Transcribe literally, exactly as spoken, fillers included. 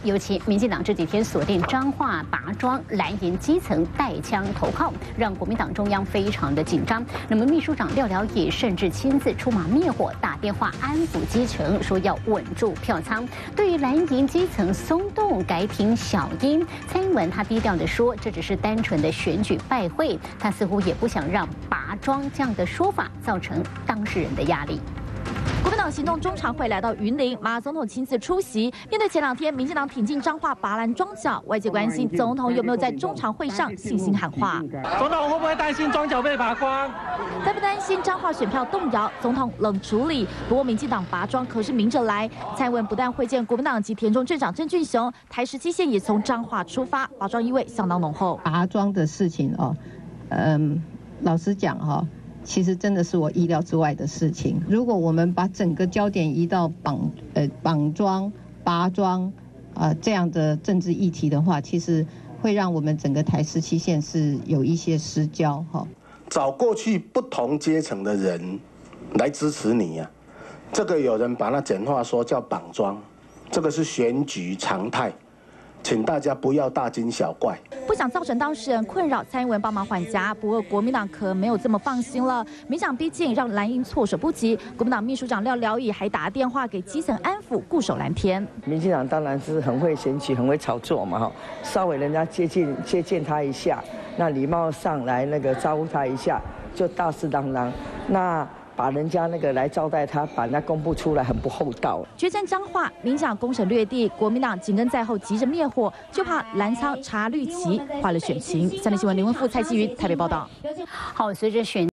尤其民进党这几天锁定彰化拔庄蓝营基层带枪投靠，让国民党中央非常的紧张。那么秘书长廖了也甚至亲自出马灭火，打电话安抚基层，说要稳住票仓。对于蓝营基层松动改挺小英，蔡英文他低调的说，这只是单纯的选举拜会，他似乎也不想让拔庄这样的说法造成当事人的压力。 国民党行动中常会来到云林，马总统亲自出席。面对前两天民进党挺进彰化拔蓝庄脚，外界关心总统有没有在中常会上信心喊话。 总统会不会担心庄脚被拔光？ 担不担心彰化选票动摇？总统冷处理。不过民进党拔庄可是明着来，蔡英文不但会见国民党及田中镇长郑俊雄，台十七线也从彰化出发，拔庄意味相当浓厚。 拔庄的事情哦，嗯，老实讲哈、哦。 其实真的是我意料之外的事情。如果我们把整个焦点移到绑呃绑庄、拔庄啊、呃、这样的政治议题的话，其实会让我们整个台十七线是有一些失焦哈。 找过去不同阶层的人来支持你呀、啊，这个有人把它简化说叫绑庄，这个是选举常态。 请大家不要大惊小怪， 不想造成当事人困扰，蔡英文帮忙缓颊。不过国民党可没有这么放心了，民党逼近让蓝营措手不及。国民党秘书长廖了以还打电话给基层安抚，固守蓝天。 民进党当然是很会选举，很会炒作嘛哈，稍微人家接近接见他一下，那礼貌上来那个招呼他一下，就大事当当。那。 把人家那个来招待他，把人家公布出来，很不厚道。 决战彰化，民进党攻城略地，国民党紧跟在后，急着灭火，就怕蓝仓查绿旗，坏了选情。三立新闻林文富、蔡继云台北报道。 好，随着选。